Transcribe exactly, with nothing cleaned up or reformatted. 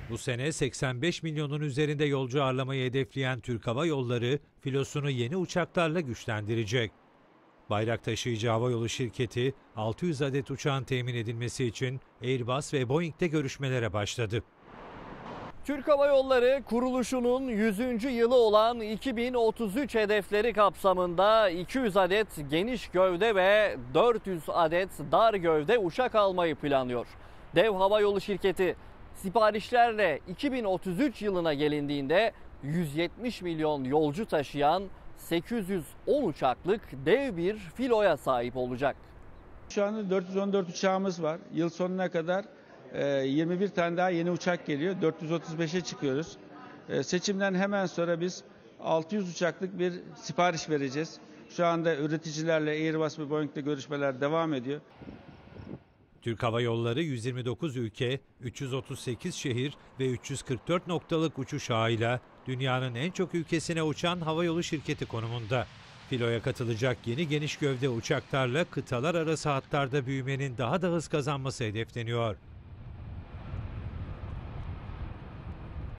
Bu sene seksen beş milyonun üzerinde yolcu ağırlamayı hedefleyen Türk Hava Yolları filosunu yeni uçaklarla güçlendirecek. Bayrak taşıyıcı havayolu şirketi altı yüz adet uçağın temin edilmesi için Airbus ve Boeing'de görüşmelere başladı. Türk Hava Yolları kuruluşunun yüzüncü yılı olan iki bin otuz üç hedefleri kapsamında iki yüz adet geniş gövde ve dört yüz adet dar gövde uçak almayı planlıyor. Dev havayolu şirketi siparişlerle iki bin otuz üç yılına gelindiğinde yüz yetmiş milyon yolcu taşıyan sekiz yüz on uçaklık dev bir filoya sahip olacak. Şu anda dört yüz on dört uçağımız var. Yıl sonuna kadar yirmi bir tane daha yeni uçak geliyor. dört yüz otuz beşe çıkıyoruz. Seçimden hemen sonra biz altı yüz uçaklık bir sipariş vereceğiz. Şu anda üreticilerle Airbus ve Boeing'de görüşmeler devam ediyor. Türk Hava Yolları yüz yirmi dokuz ülke, üç yüz otuz sekiz şehir ve üç yüz kırk dört noktalık uçuş ağıyla dünyanın en çok ülkesine uçan havayolu şirketi konumunda. Filoya katılacak yeni geniş gövde uçaklarla kıtalar arası hatlarda büyümenin daha da hız kazanması hedefleniyor.